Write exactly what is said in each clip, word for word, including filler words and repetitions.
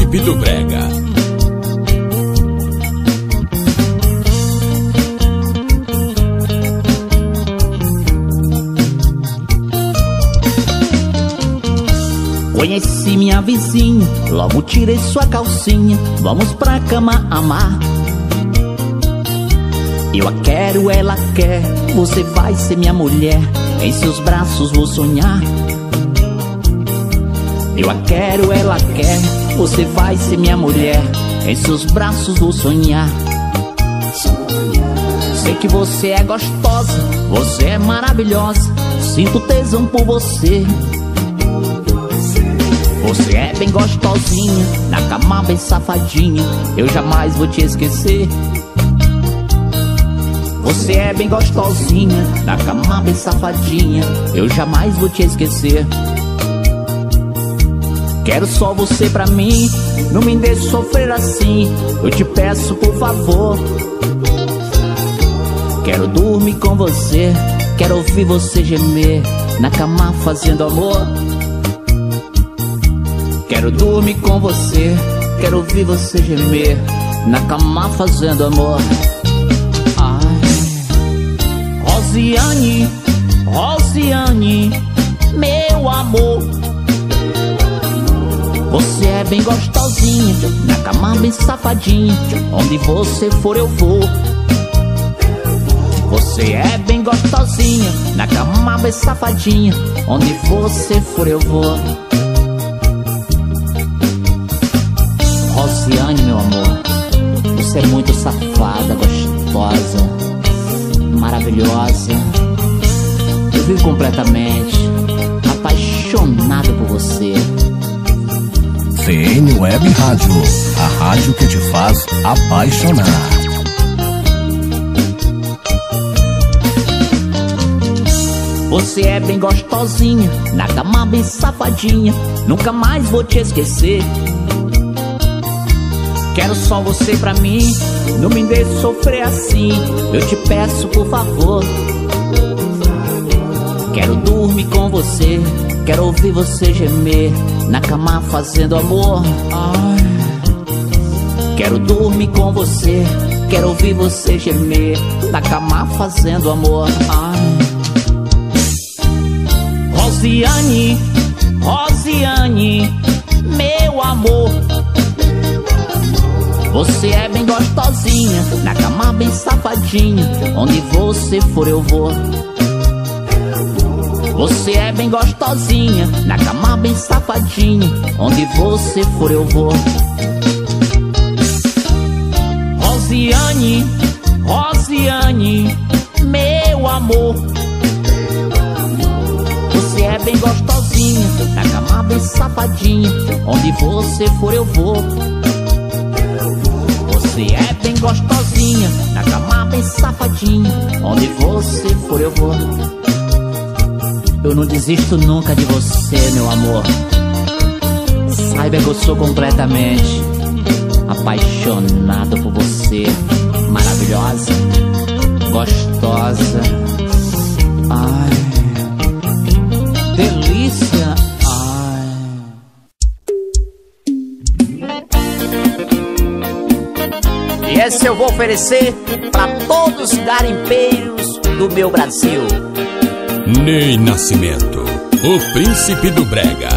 Príncipe do Brega. Conheci minha vizinha, logo tirei sua calcinha. Vamos pra cama amar. Eu a quero, ela quer, você vai ser minha mulher. Em seus braços vou sonhar. Eu a quero, ela quer, você vai ser minha mulher. Em seus braços vou sonhar. Sei que você é gostosa, você é maravilhosa. Sinto tesão por você. Você é bem gostosinha, na cama bem safadinha. Eu jamais vou te esquecer. Você é bem gostosinha, na cama bem safadinha. Eu jamais vou te esquecer. Quero só você pra mim, não me deixe sofrer assim. Eu te peço por favor. Quero dormir com você, quero ouvir você gemer na cama fazendo amor. Quero dormir com você, quero ouvir você gemer na cama fazendo amor. Ai, Rosiane, Rosiane, meu amor. Você é bem gostosinha, na cama bem safadinha. Onde você for eu vou. Você é bem gostosinha, na cama bem safadinha. Onde você for eu vou. Rosiane, meu amor, você é muito safada, gostosa, maravilhosa. Eu vivo completamente apaixonado por você. C N Web Rádio, a rádio que te faz apaixonar. Você é bem gostosinha, na cama bem safadinha. Nunca mais vou te esquecer. Quero só você pra mim, não me deixe sofrer assim. Eu te peço por favor. Quero dormir com você, quero ouvir você gemer na cama fazendo amor. Ai. Quero dormir com você, quero ouvir você gemer na cama fazendo amor. Ai. Rosiane, Rosiane, meu amor. Você é bem gostosinha, na cama bem safadinha. Onde você for eu vou. Você é bem gostosinha, na cama bem safadinha. Onde você for eu vou. Rosiane, Rosiane, meu amor. Você é bem gostosinha, na cama bem safadinha. Onde você for eu vou. Você é bem gostosinha, na cama bem safadinha. Onde você for eu vou. Eu não desisto nunca de você, meu amor. Saiba que eu sou completamente apaixonado por você. Maravilhosa, gostosa. Ai, delícia. Ai. E esse eu vou oferecer pra todos os garimpeiros do meu Brasil. Ney Nascimento, o Príncipe do Brega.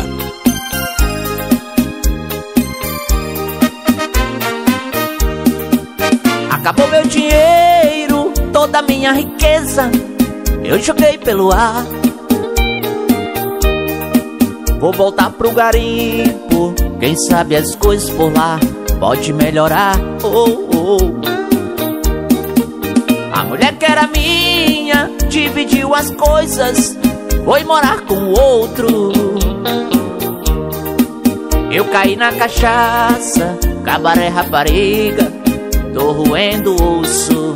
Acabou meu dinheiro, toda a minha riqueza eu joguei pelo ar. Vou voltar pro garimpo, quem sabe as coisas por lá pode melhorar. Oh, oh. A mulher que era minha dividiu as coisas, foi morar com outro. Eu caí na cachaça, cabaré rapariga, tô roendo o osso.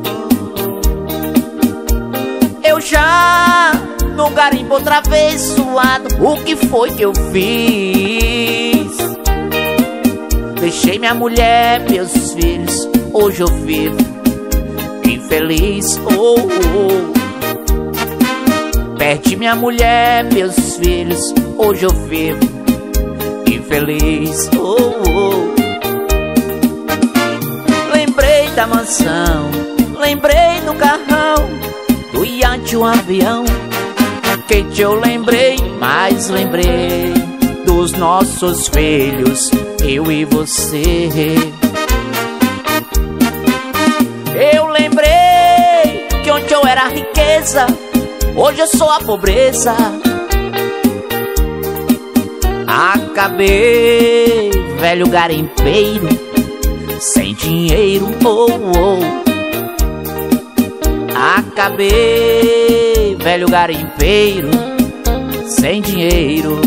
Eu já no garimpo outra vez suado, o que foi que eu fiz? Deixei minha mulher, meus filhos, hoje eu vivo infeliz. Oh, oh. Perdi minha mulher, meus filhos, hoje eu vivo feliz. Oh, oh. Lembrei da mansão, lembrei do carrão, do iate, o avião. Kate, eu lembrei, mas lembrei dos nossos filhos, eu e você. Eu lembrei que ontem eu era a riqueza, hoje eu sou a pobreza. Acabei, velho garimpeiro, sem dinheiro, oh, oh. Acabei, velho garimpeiro, sem dinheiro.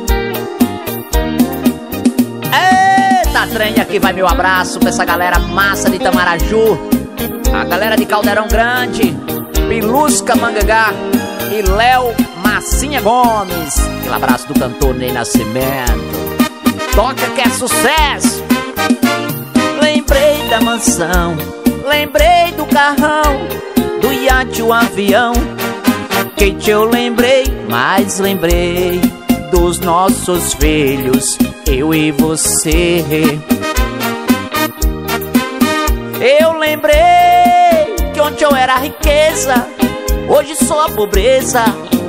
Eita, trem, aqui vai meu abraço pra essa galera massa de Itamaraju, a galera de Caldeirão Grande, Pilusca, Mangangá e Léo Massinha Gomes. Aquele abraço do cantor Ney Nascimento. Toca que é sucesso. Lembrei da mansão, lembrei do carrão, do iate, o avião. Kate, eu lembrei, mas lembrei dos nossos filhos, eu e você. Eu lembrei que ontem eu era a riqueza, hoje sou a pobreza.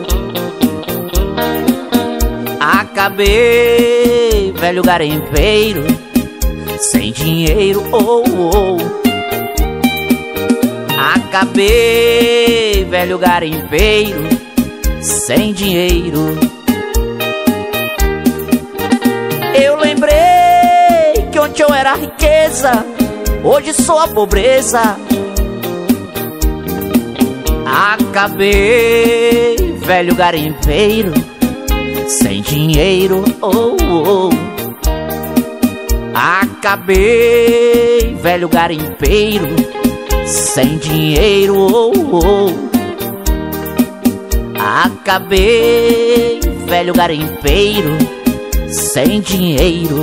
Acabei, velho garimpeiro, sem dinheiro, oh, oh. Acabei, velho garimpeiro, sem dinheiro. Eu lembrei que ontem eu era a riqueza, hoje sou a pobreza. Acabei, velho garimpeiro, sem dinheiro, oh, oh. Acabei, velho garimpeiro, sem dinheiro, oh, oh. Acabei, velho garimpeiro, sem dinheiro.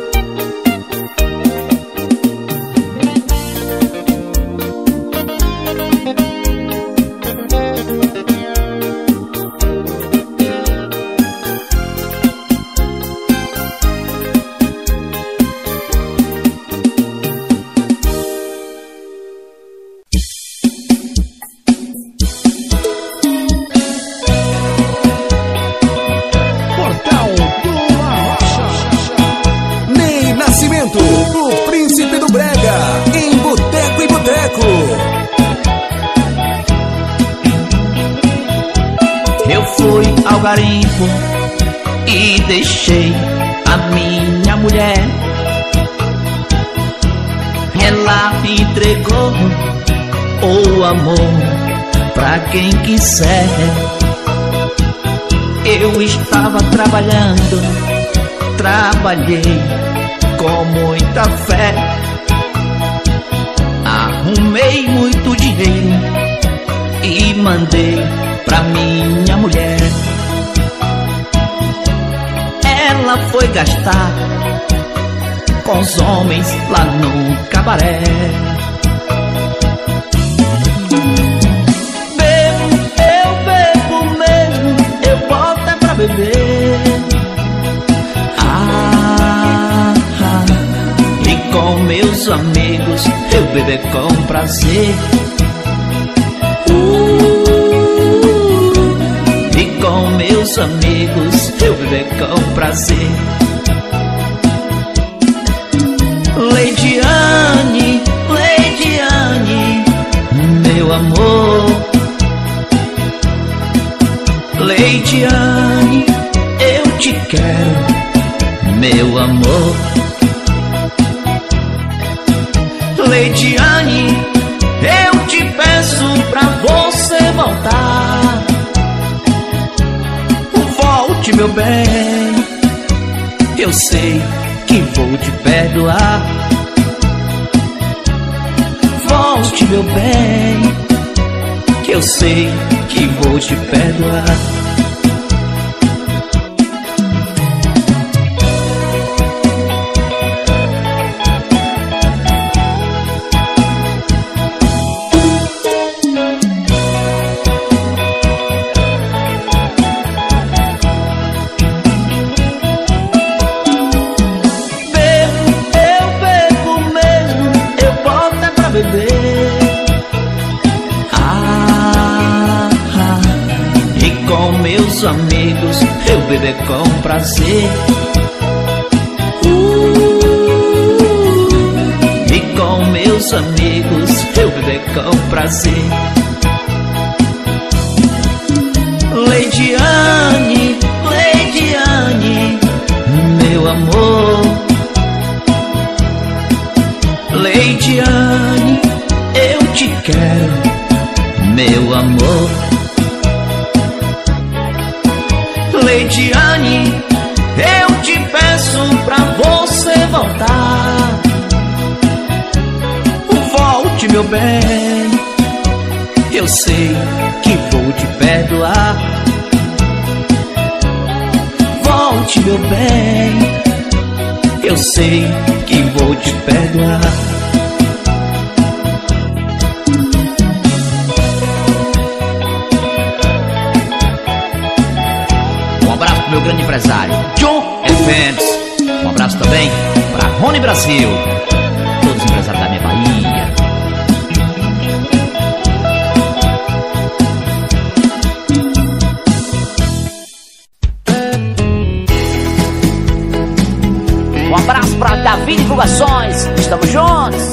O príncipe do brega, em Boteco e Boteco. Eu fui ao garimpo e deixei a minha mulher. Ela me entregou o amor pra quem quiser. Eu estava trabalhando, trabalhei com muita fé, arrumei muito dinheiro e mandei pra minha mulher. Ela foi gastar com os homens lá no cabaré. Bebo, eu bebo mesmo, eu boto é pra beber. Com meus amigos eu bebo com prazer. uh, E com meus amigos eu bebo com prazer. Leidiane, Leidiane, meu amor. Leidiane, eu te quero, meu amor. Leidiane, eu te peço pra você voltar. Volte, meu bem, eu sei que vou te perdoar. Volte, meu bem, que eu sei que vou te perdoar. com meus amigos eu beber com prazer. uh, E com meus amigos eu beber com prazer. Lady Anne, Lady Anne, meu amor. Lady Anne, eu te quero, meu amor. Lady Anne, eu te peço pra você voltar. Volte, meu bem, eu sei que vou te perdoar. Volte, meu bem, eu sei que vou te perdoar. Um abraço pro meu grande empresário John Events. Um abraço também pra Rony Brasil, todos os empresários da minha Bahia. Um abraço pra Davi Divulgações, estamos juntos.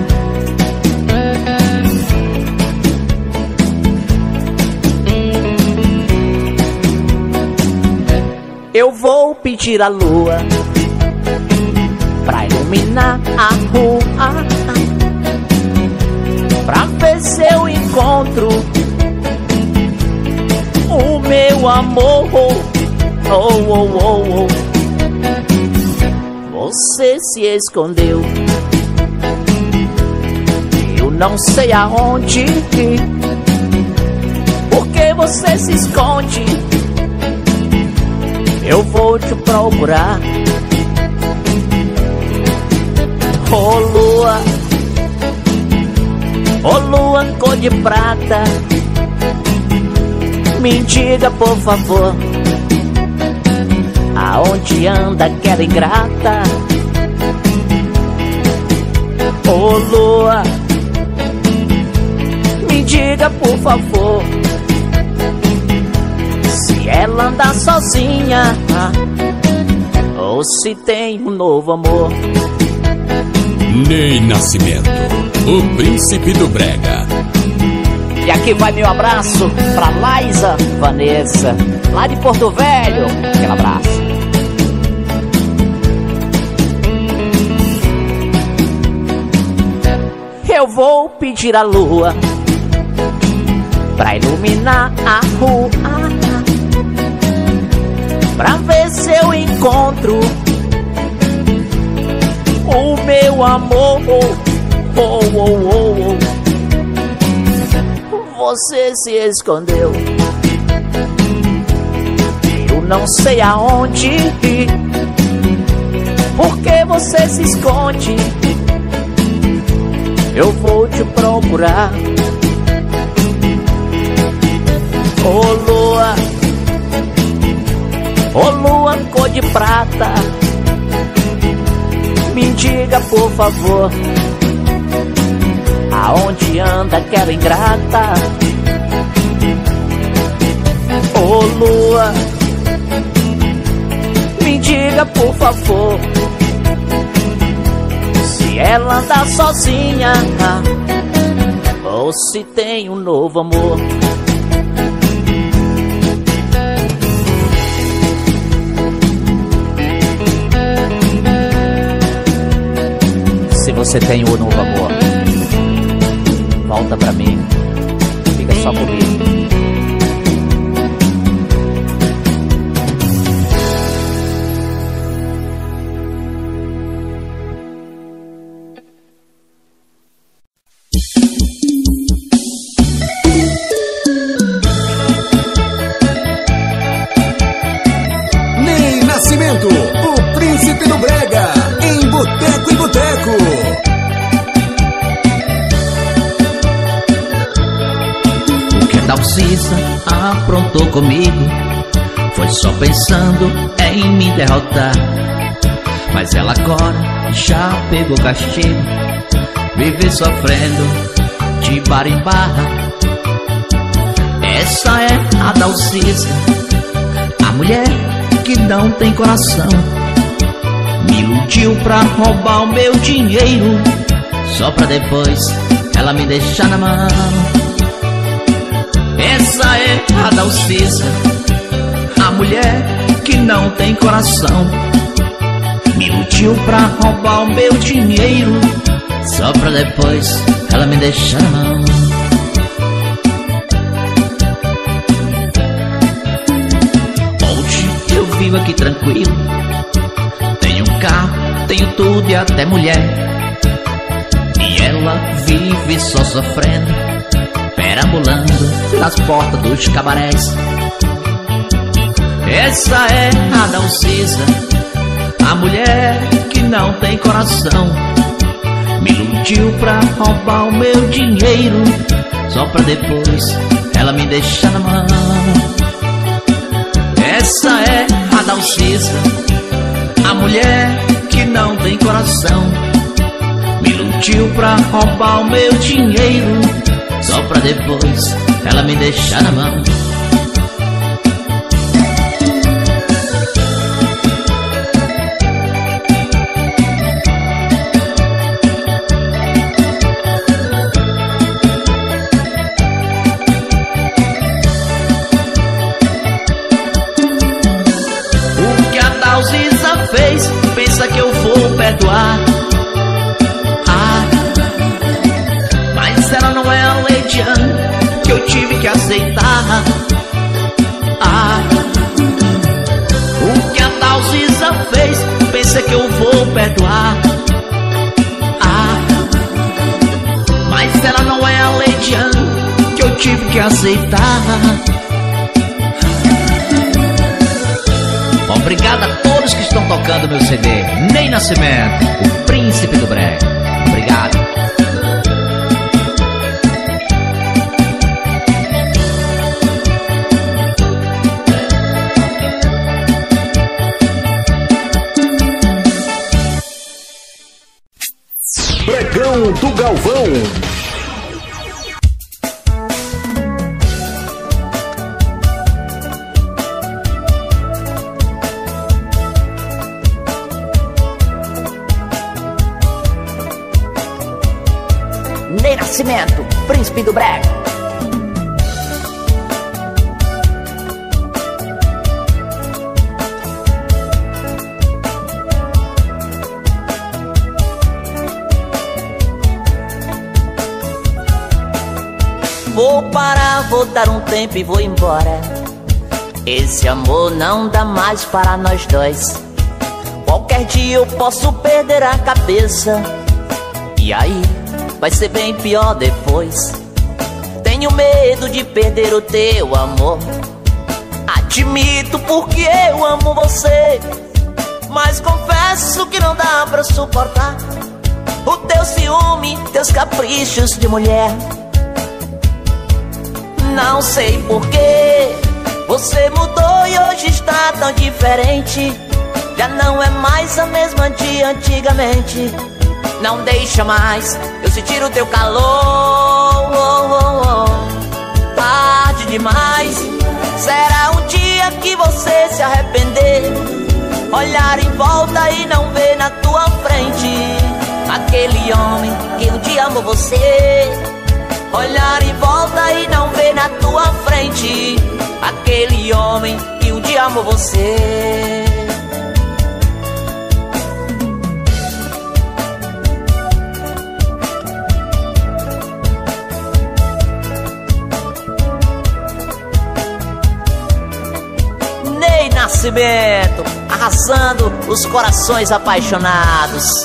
Eu vou pedir a lua pra iluminar a rua, pra ver se eu encontro o meu amor. Oh, oh, oh, oh. Você se escondeu, eu não sei aonde. Por que você se esconde? Eu vou te procurar. Oh lua, oh lua cor de prata, me diga por favor, aonde anda aquela ingrata? Oh lua, me diga por favor, se ela anda sozinha ou se tem um novo amor. Ney Nascimento, o príncipe do brega. E aqui vai meu abraço pra Laísa Vanessa, lá de Porto Velho. Aquele abraço. Eu vou pedir a lua pra iluminar a rua, pra ver se eu encontro o meu amor. Oh, oh, oh, oh. Você se escondeu, eu não sei aonde. Por que você se esconde? Eu vou te procurar. Oh lua, oh lua cor de prata, me diga por favor, aonde anda aquela ingrata? Oh lua, me diga por favor, se ela anda sozinha ou se tem um novo amor. Se você tem um novo amor, volta pra mim, fica só comigo. Ney Nascimento, o príncipe do brega, em Boteco e Boteco. Dalcisa aprontou comigo, foi só pensando em me derrotar. Mas ela agora já pegou castigo, vive sofrendo de bar em barra. Essa é a Dalcisa, a mulher que não tem coração. Me iludiu pra roubar o meu dinheiro, só pra depois ela me deixar na mão. Essa é a Dalcisa, a mulher que não tem coração. Me iludiu pra roubar o meu dinheiro, só pra depois ela me deixar na mão. Hoje eu vivo aqui tranquilo, tenho um carro, tenho tudo e até mulher. E ela vive só sofrendo, perambulando nas portas dos cabarés. Essa é a Dalcisa, a mulher que não tem coração. Me iludiu pra roubar o meu dinheiro, só pra depois ela me deixar na mão. Essa é a Dalcisa, a mulher que não tem coração. Me iludiu pra roubar o meu dinheiro, só pra depois ela me deixar na mão. Fez, pensa que eu vou perdoar. Ah, mas ela não é a Lady Anne que eu tive que aceitar. Ah, o que a Dalcisa fez, pensa que eu vou perdoar. Ah, mas ela não é a Lady Anne que eu tive que aceitar. Obrigado a todos que estão tocando meu C D. Ney Nascimento, o príncipe do brega. Obrigado. Pregão do Galvão. Ney Nascimento, príncipe do brega. Vou parar, vou dar um tempo e vou embora. Esse amor não dá mais para nós dois. Qualquer dia eu posso perder a cabeça, e aí vai ser bem pior depois. Tenho medo de perder o teu amor. Admito porque eu amo você, mas confesso que não dá pra suportar o teu ciúme, teus caprichos de mulher. Não sei porquê você mudou e hoje está tão diferente. Já não é mais a mesma de antigamente. Não deixa mais eu sentir o teu calor. oh, oh, oh. Tarde demais. Será um dia que você se arrepender, olhar em volta e não ver na tua frente aquele homem que um dia amou você. Olhar em volta e não ver na tua frente aquele homem que um dia amou você. Ney Nascimento, arrasando os corações apaixonados.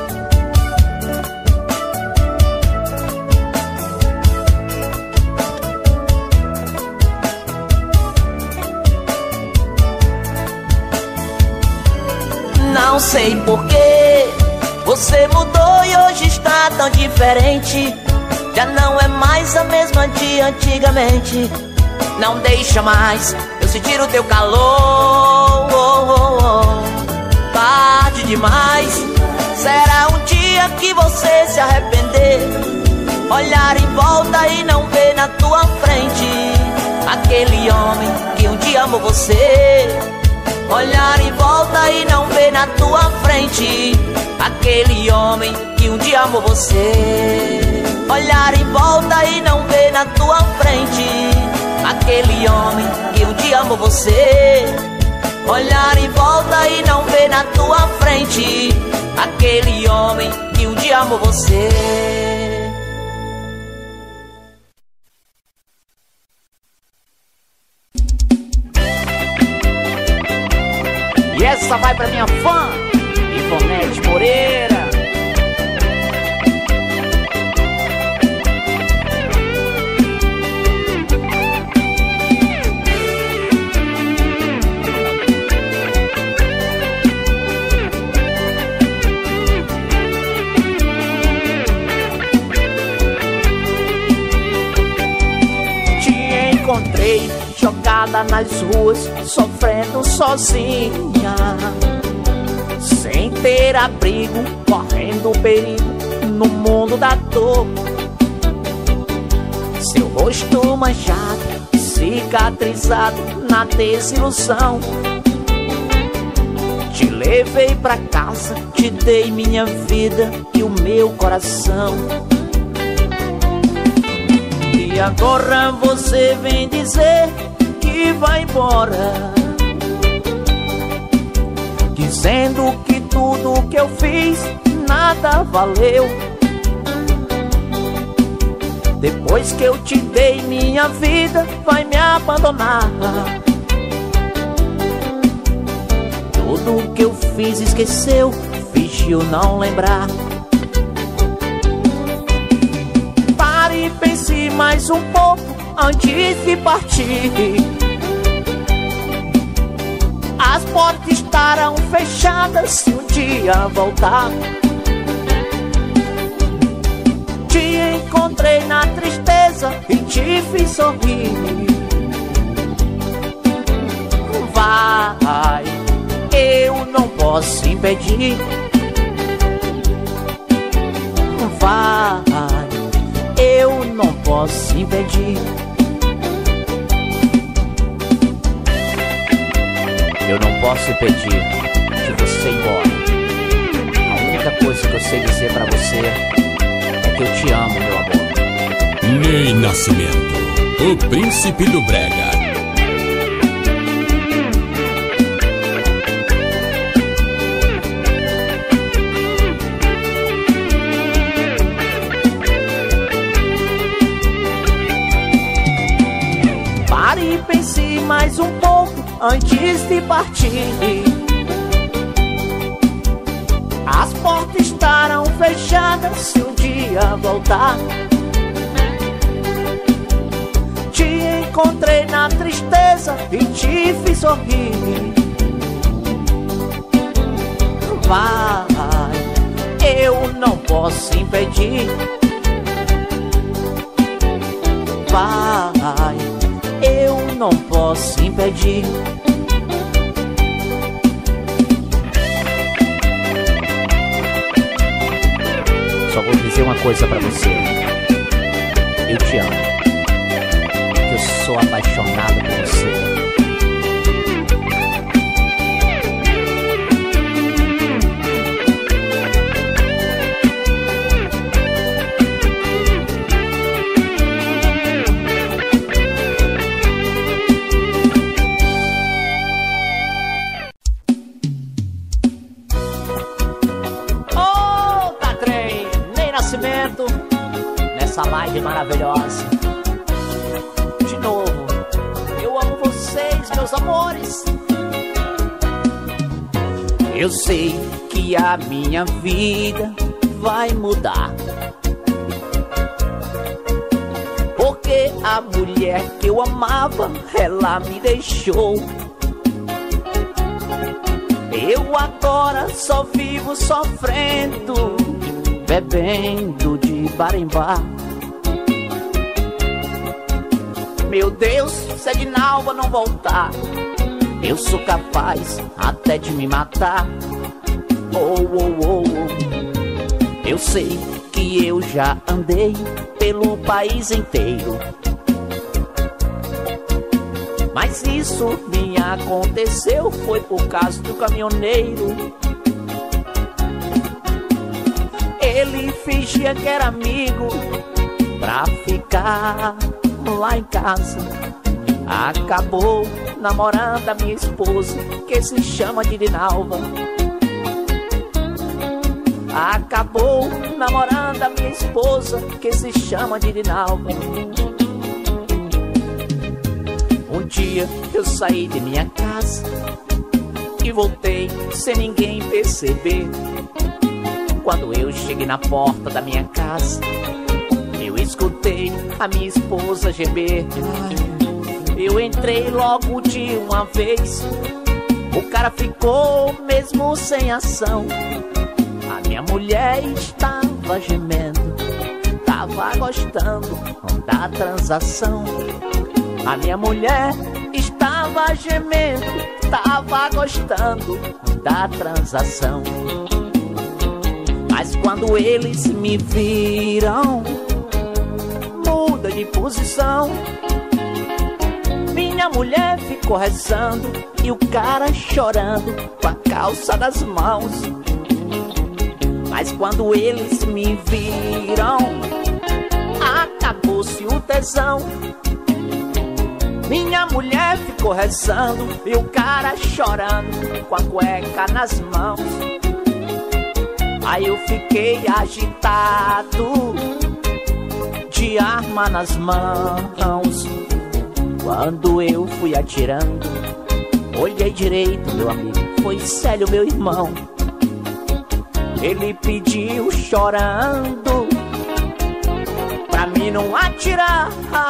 Não sei porquê você mudou e hoje está tão diferente. Já não é mais a mesma de antigamente. Não deixa mais eu sentir o teu calor. oh, oh, oh. Tarde demais. Será um dia que você se arrepender, olhar em volta e não ver na tua frente aquele homem que um dia amou você. Olhar em volta e não ver na tua frente aquele homem que um dia amou você. Olhar em volta e não ver na tua frente aquele homem que um dia amou você. Olhar em volta e não ver na tua frente aquele homem que um dia amou você. E essa vai pra minha fã, Ivonete Moreira. Te encontrei jogada nas ruas, sofrendo sozinha, sem ter abrigo, correndo perigo no mundo da dor. Seu rosto manchado, cicatrizado na desilusão. Te levei pra casa, te dei minha vida e o meu coração. E agora você vem dizer que vai embora, dizendo que tudo que eu fiz nada valeu. Depois que eu te dei minha vida, vai me abandonar. Tudo que eu fiz esqueceu, fingiu não lembrar. Pare e pense mais um pouco antes de partir. As portas estarão fechadas se um dia voltar. Te encontrei na tristeza e te fiz sorrir. Vai, eu não posso impedir. Vai, eu não posso impedir. Eu não posso impedir de você ir embora. A única coisa que eu sei dizer pra você é que eu te amo, meu amor. Ney Nascimento, o príncipe do brega. Pare e pense mais um pouco antes de partir. As portas estarão fechadas se um dia voltar. Te encontrei na tristeza e te fiz sorrir. Vai, eu não posso impedir. Vai, eu não posso impedir. Só vou dizer uma coisa pra você: eu te amo. Eu sou apaixonado por você. Nessa live maravilhosa. De novo, eu amo vocês, meus amores. Eu sei que a minha vida vai mudar, porque a mulher que eu amava, ela me deixou. Eu agora só vivo sofrendo, bebendo de bar em bar. Meu Deus, se a Edinalva não voltar, eu sou capaz até de me matar. Oh, oh, oh, oh. Eu sei que eu já andei pelo país inteiro, Mas isso me aconteceu foi por causa do caminhoneiro. Ele fingia que era amigo pra ficar lá em casa. Acabou namorando a minha esposa, que se chama Dirinalva. Acabou namorando a minha esposa, que se chama Dirinalva. Um dia eu saí de minha casa e voltei sem ninguém perceber. Quando eu cheguei na porta da minha casa, eu escutei a minha esposa gemer. Eu entrei logo de uma vez, o cara ficou mesmo sem ação. A minha mulher estava gemendo, tava gostando da transação. A minha mulher estava gemendo, tava gostando da transação. Mas quando eles me viram, muda de posição. Minha mulher ficou rezando e o cara chorando com a calça das mãos. Mas quando eles me viram, acabou-se o tesão. Minha mulher ficou rezando e o cara chorando com a cueca nas mãos. Aí eu fiquei agitado, de arma nas mãos. Quando eu fui atirando, olhei direito, meu amigo, foi Célio, meu irmão. Ele pediu chorando pra mim não atirar.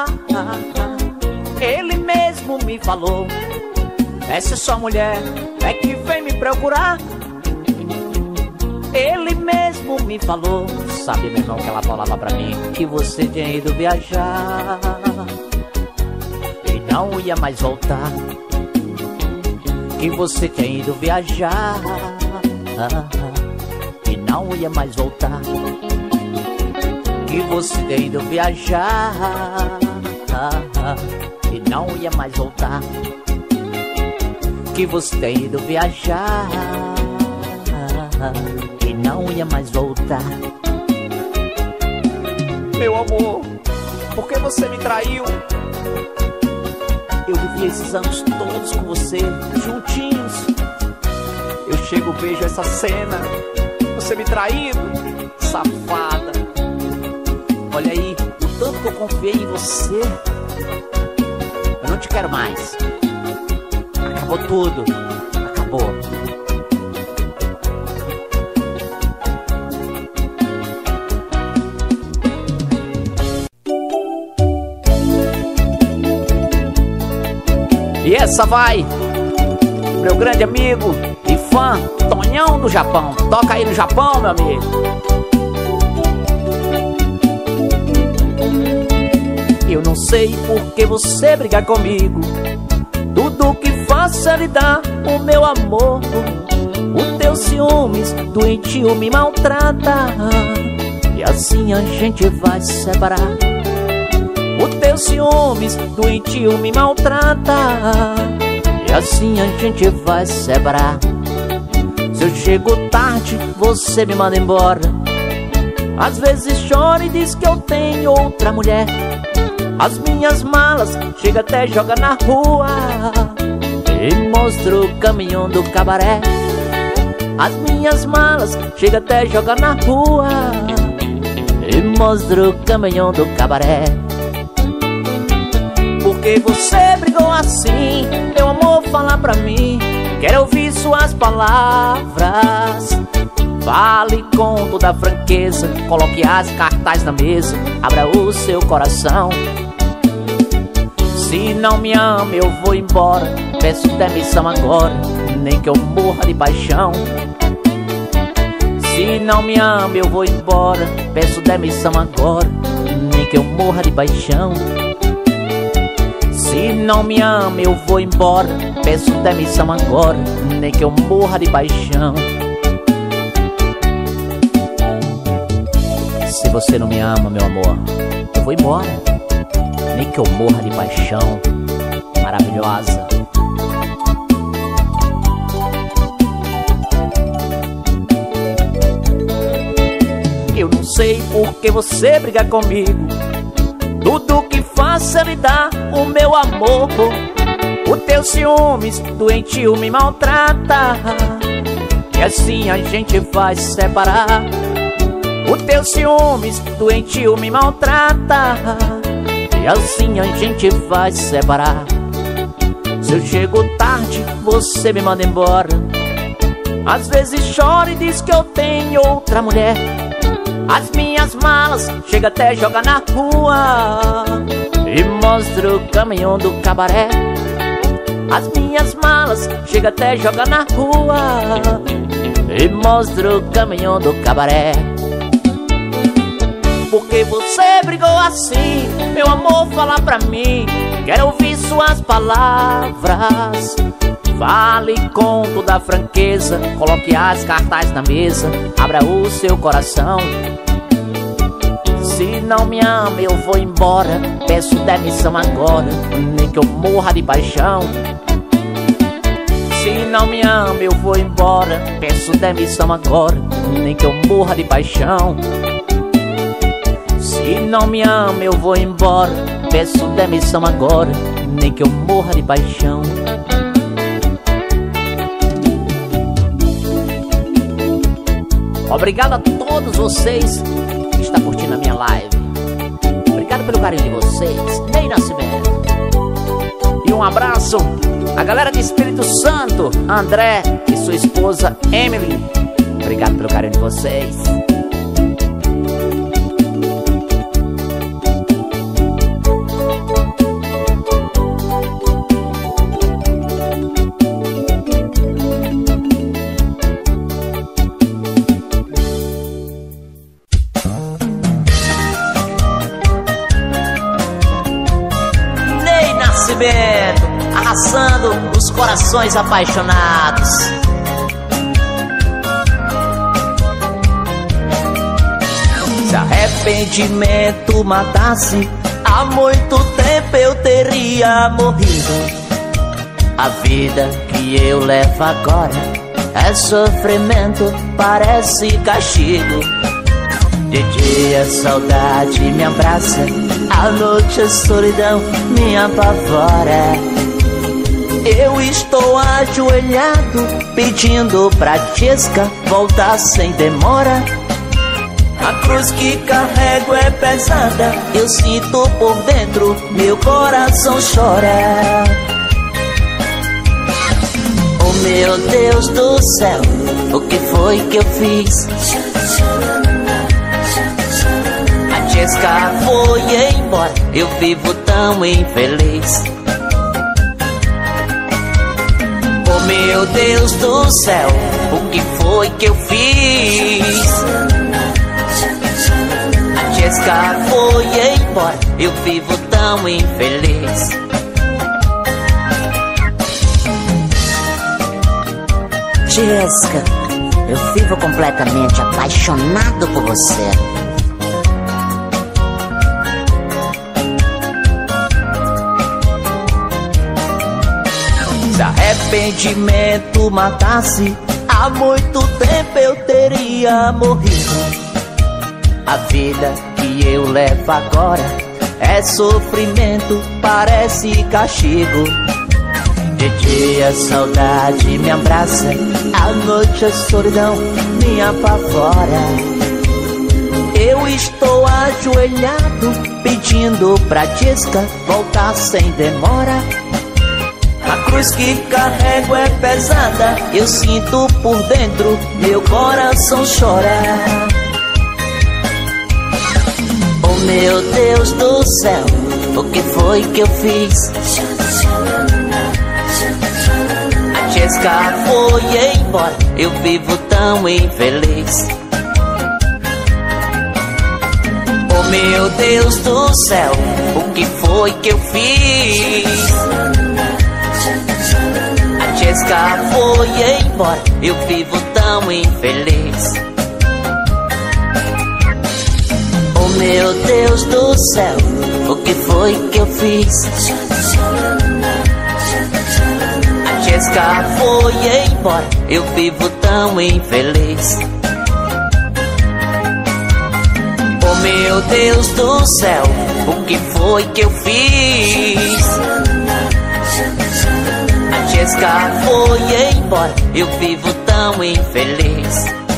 Ele mesmo me falou: essa sua mulher é que vem me procurar. Ele mesmo me falou, sabe, meu irmão, que ela falava pra mim que você tinha ido viajar e não ia mais voltar. Que você tinha ido viajar e não ia mais voltar. Que você tinha ido viajar e não ia mais voltar. Que você tinha ido viajar e não ia mais voltar. Meu amor, por que você me traiu? Eu vivi esses anos todos com você, juntinhos. Eu chego, vejo essa cena, você me traindo, safada. Olha aí, o tanto que eu confiei em você. Eu não te quero mais. Acabou tudo, acabou. E essa vai, meu grande amigo e fã, Tonhão do Japão. Toca aí no Japão, meu amigo. Eu não sei por que você briga comigo. Tudo que faço é lhe dar o meu amor. O teu ciúmes doentio me maltrata, e assim a gente vai se separar. O teu ciúmes doentio me maltrata, e assim a gente vai se separar. Se eu chego tarde, você me manda embora. Às vezes chora e diz que eu tenho outra mulher. As minhas malas chega até joga na rua e mostra o caminhão do cabaré. As minhas malas chega até joga na rua e mostra o caminhão do cabaré. Por que você brigou assim? Meu amor, fala pra mim. Quero ouvir suas palavras. Fale com toda a franqueza. Coloque as cartas na mesa. Abra o seu coração. Se não me ama, eu vou embora. Peço demissão agora, nem que eu morra de paixão. Se não me ama, eu vou embora. Peço demissão agora, nem que eu morra de paixão. Se não me ama, eu vou embora. Peço demissão agora, nem que eu morra de paixão. Se você não me ama, meu amor, eu vou embora, nem que eu morra de paixão. maravilhosa. Eu não sei por que você briga comigo. Tudo que faço é lhe dar o meu amor. O teu ciúmes doentio me maltrata, e assim a gente vai se separar. O teu ciúmes doentio me maltrata, e assim a gente vai se separar. Se eu chego tarde, você me manda embora. Às vezes chora e diz que eu tenho outra mulher. As minhas malas chega até jogar na rua e mostra o caminhão do cabaré. As minhas malas chega até jogar na rua e mostra o caminhão do cabaré. Por que você brigou assim? Meu amor, fala pra mim, quero ouvir suas palavras. Fale com toda a franqueza, coloque as cartas na mesa, abra o seu coração. Se não me ama eu vou embora, peço demissão agora, nem que eu morra de paixão. Se não me ama eu vou embora, peço demissão agora, nem que eu morra de paixão. Se não me ama eu vou embora, peço demissão agora, nem que eu morra de paixão. Obrigado a todos vocês que estão curtindo a minha live. Obrigado pelo carinho de vocês. Ney Nascimento. E um abraço à galera de Espírito Santo, André e sua esposa Emily. Obrigado pelo carinho de vocês. Arrasando os corações apaixonados. Se arrependimento matasse, há muito tempo eu teria morrido. A vida que eu levo agora é sofrimento, parece castigo. De dia a saudade me abraça, à noite a solidão me apavora. Eu estou ajoelhado pedindo pra Tiesca voltar sem demora. A cruz que carrego é pesada, eu sinto por dentro, meu coração chora. Oh meu Deus do céu, o que foi que eu fiz? A Tiesca foi embora, eu vivo tão infeliz. Oh meu Deus do céu, o que foi que eu fiz? A Tiesca foi embora, eu vivo tão infeliz. Tiesca, eu vivo completamente apaixonado por você. Se arrependimento matasse, há muito tempo eu teria morrido. A vida que eu levo agora é sofrimento, parece castigo. De dia a saudade me abraça, à noite a solidão me apavora. Eu estou ajoelhado pedindo pra Tiesca voltar sem demora. A cruz que carrego é pesada, eu sinto por dentro, meu coração chora. Oh meu Deus do céu, o que foi que eu fiz? A Tiesca foi embora, eu vivo tão infeliz. Oh meu Deus do céu, o que foi que eu fiz? A Tiesca foi embora, eu vivo tão infeliz. Oh meu Deus do céu, o que foi que eu fiz? Jéssica foi embora, eu vivo tão infeliz. Oh meu Deus do céu, o que foi que eu fiz? A Jéssica foi embora, eu vivo tão infeliz.